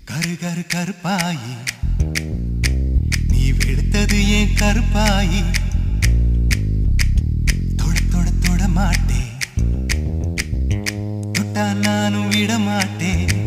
கரு கரு கருப்பாயி நீ வெளுத்தது ஏன் கருப்பாயி தொட தொட தொட மாட்டேன் தொட்டா நானும் விட மாட்டேன்